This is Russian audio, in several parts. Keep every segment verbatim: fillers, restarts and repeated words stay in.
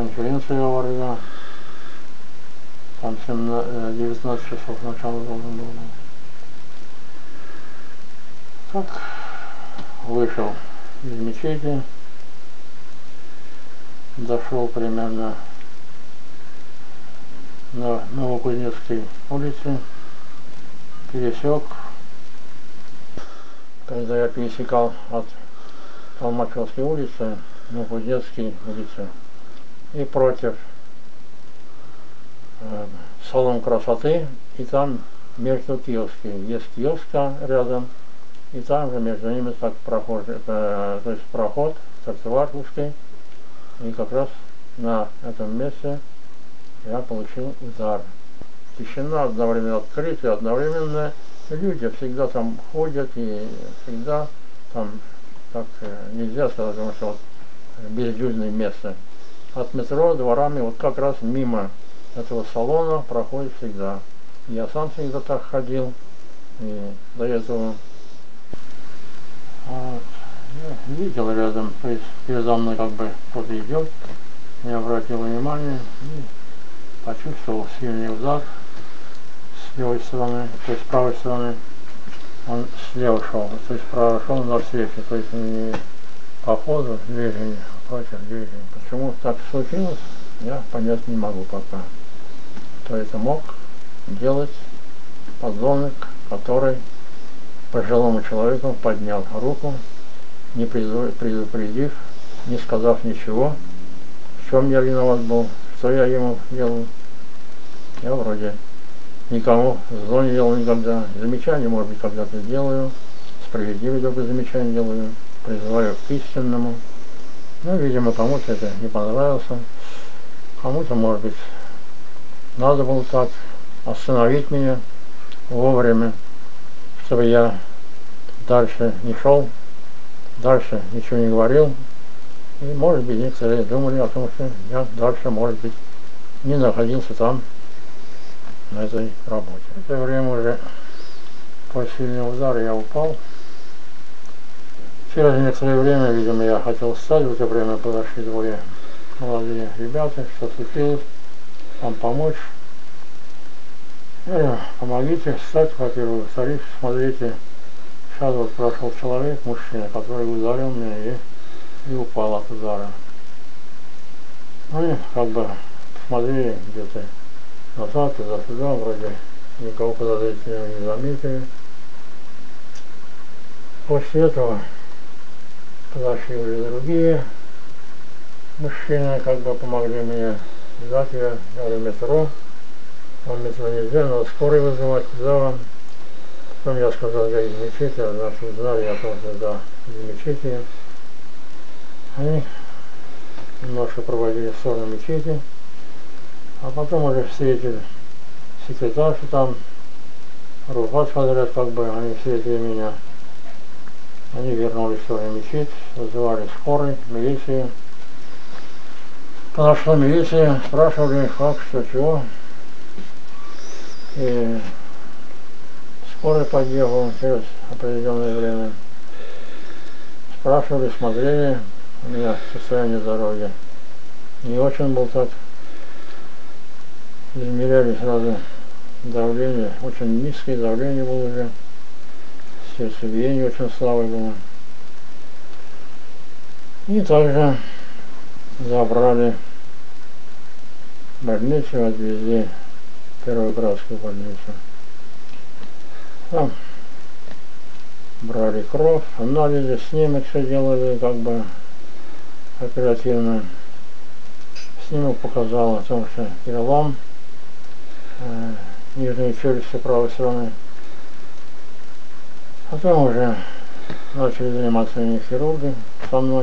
конференция говорила. Там девятнадцать часов начала должен был. Так, вышел из мечети, дошел примерно на Новокузнецкой улице, пересек. Когда я пересекал от Толмачевской улицы, Новокузнецкой улицы, и против э, салон красоты, и там между киоски. Есть киоска рядом, и там же между ними так проход, э, то есть проход, тротуар узкий, и как раз на этом месте я получил удар. Тишина, одновременно открытие, одновременно люди всегда там ходят, и всегда там, так нельзя сказать, потому что вот безлюдное место. От метро дворами вот как раз мимо этого салона проходит всегда. Я сам всегда так ходил, и до этого вот, я видел рядом, то есть передо мной как бы кто-то идет, не обратил внимания и почувствовал сильный удар с левой стороны, то есть с правой стороны. Он слева шел, то есть справа шел навстречу, то есть не по ходу движения, а против движения. Почему так случилось, я понять не могу пока. Кто это мог делать? Подонок, который пожилому человеку поднял руку, не предупредив, не сказав ничего, в чем я виноват был, что я ему делал. Я вроде никому зло не делал никогда. Замечания, может быть, когда-то делаю, справедливые только замечания делаю, призываю к истинному. Ну, видимо, кому-то это не понравилось, кому-то, может быть, надо было так остановить меня вовремя, чтобы я дальше не шел, дальше ничего не говорил. И, может быть, некоторые думали о том, что я дальше, может быть, не находился там, на этой работе. В это время уже после сильного удара я упал. Через некоторое время, видимо, я хотел встать, в это время подошли двое молодые ребята, что случилось, вам помочь. Я говорю, помогите встать, во-первых, во-вторых, смотрите, сейчас вот прошел человек, мужчина, который ударил меня и, и упал от удара. Ну и как бы посмотрели где-то назад, туда-сюда, вроде никого подозрительного не заметили. После этого подошли уже другие мужчины, как бы помогли мне взять я, говорю, метро. Вам метро нельзя, надо скорой вызывать, куда вам? Потом я сказал, я из мечети, значит, узнали о том, что да, из мечети. Они немножко проводили в сторону мечети, а потом уже встретили секретаршу там, Руфат Фадрят, как бы, они встретили меня. Они вернулись в свою мечеть, вызывали скорой, милицию. Подошла милиция, спрашивали, как, что, чего. И скорый подъехал через определенное время. Спрашивали, смотрели у меня состояние здоровья. Не очень был так. Измеряли сразу давление, очень низкое давление было уже. Сердцебиение очень слабое было. И также забрали в больницу, отвезли в Первоградскую больницу. Там брали кровь, анализы, снимок все делали, как бы оперативно. Снимок показал о том, что перелом э, нижней челюсти правой стороны. Потом уже начали заниматься хирурги со мной.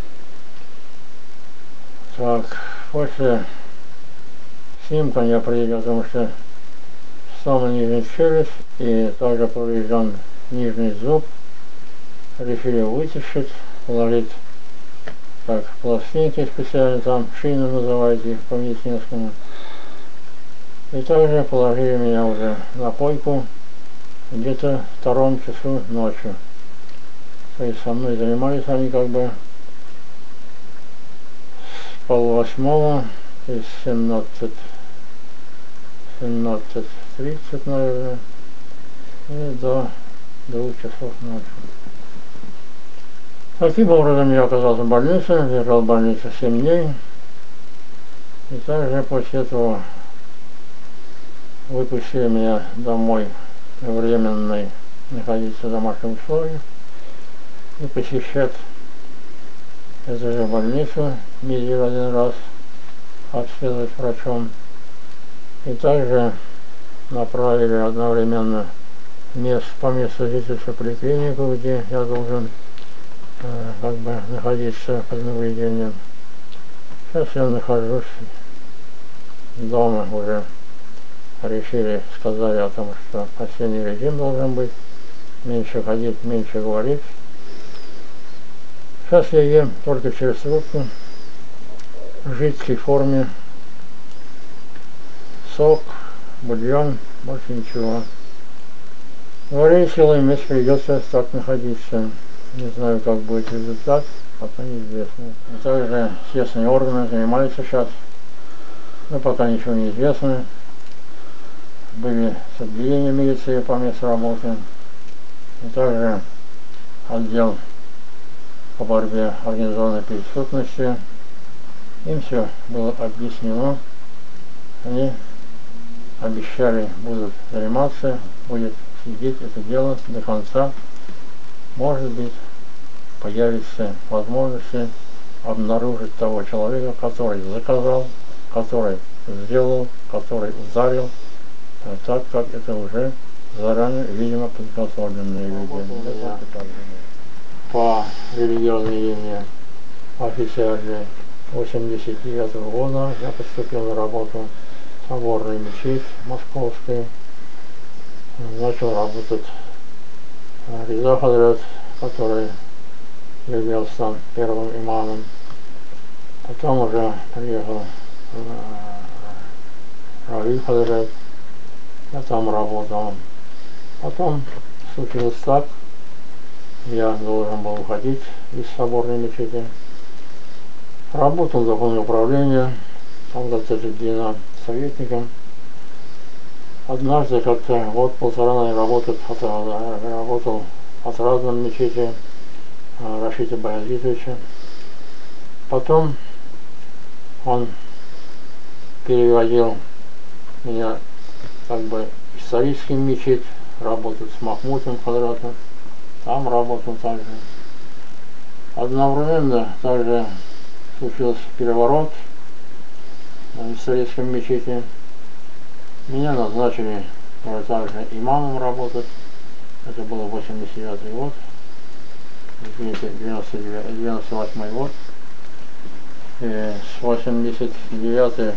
Так, после снимка я определил, потому что самая нижняя челюсть и также поврежден нижний зуб. Решили вытащить, положить так, пластинки специально, там шины называете их по-медицинскому. И также положили меня уже на койку где-то в втором часу ночью. То есть со мной занимались они как бы полвосьмого, то есть семнадцать, семнадцать тридцать, наверное, и до двух часов ночи. Таким образом я оказался в больнице, лежал в больнице семь дней. И также после этого выпустили меня домой временной, находиться в домашних условиях и посещать эту же больницу неделю один раз, обследовать врачом. И также направили одновременно мест, по месту жительства поликлинику, где я должен э, как бы находиться под наблюдением. Сейчас я нахожусь дома, уже решили, сказали о том, что осенний режим должен быть, меньше ходить, меньше говорить. Сейчас я ем только через трубку, в жидкой форме, сок, бульон, больше ничего. Говорили, силой месяц придется так находиться. Не знаю, как будет результат, пока неизвестно. И также естественные органы занимались сейчас, но пока ничего не известно. Были соблюдения милиции по месту работы. И также отдел по борьбе организованной преступности. Им все было объяснено. Они обещали, будут заниматься, будет следить это дело до конца. Может быть, появится возможность обнаружить того человека, который заказал, который сделал, который ударил, так как это уже заранее, видимо, подготовленные люди. По религиозной линии официальной восемьдесят девятого года я поступил на работу в соборную мечеть московскую. Начал работать Риза Хадрат, который являлся там первым имамом. Потом уже приехал Рави Хадрат, я там работал. Потом случилось так, я должен был уходить из соборной мечети. Работал в законном управлении, там достаточно советником. Однажды как-то год полтора, наверное, работал, работал от разных мечети Рашида Баязитовича. Потом он переводил меня как бы в исторический мечеть, работал с Махмудом Квадратом, там работал также. Одновременно также случился переворот в историческом мечети. Меня назначили также имамом работать. Это был восемьдесят девятый год, извините, девяносто восьмой год. И с восемьдесят девятого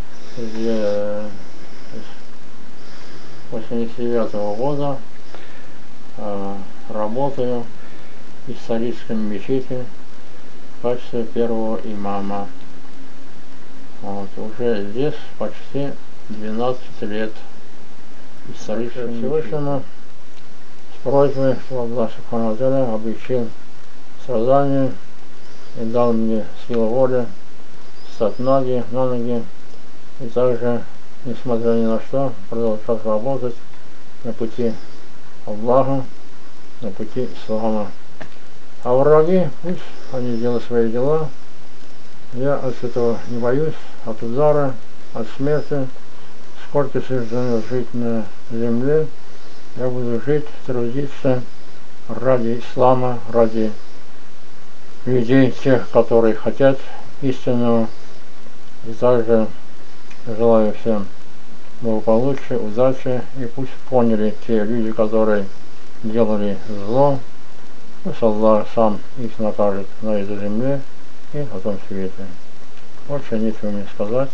года э, работаю в историческом мечети в качестве первого имама. Вот, уже здесь почти двенадцать лет историческим Всевышнему с просьбой, чтобы Аллах Субхану ва Тааля облегчил страдания и дал мне силу воли встать ноги, на ноги и также, несмотря ни на что, продолжать работать на пути Аллаха, на пути ислама. А враги, пусть они делают свои дела. Я от этого не боюсь, от удара, от смерти. Сколько суждено жить на земле, я буду жить, трудиться ради ислама, ради людей, тех, которые хотят истинного. И также желаю всем благополучия, удачи, и пусть поняли те люди, которые делали зло, пусть Аллах сам их накажет на этой земле и на том свете. Больше нечего мне сказать.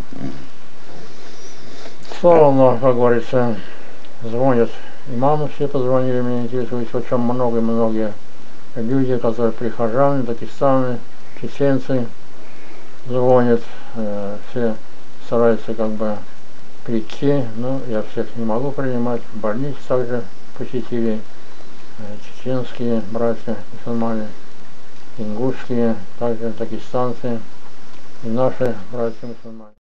Слава Аллаху, как говорится, звонят имамы, все позвонили, меня интересуют очень много-многие люди, которые прихожане, дагестаны, чеченцы звонят, э, все стараются как бы прийти, но я всех не могу принимать. В больнице также посетили э, чеченские братья, мусульмане, ингушские, также дагестанцы. и наши братья мусульмане.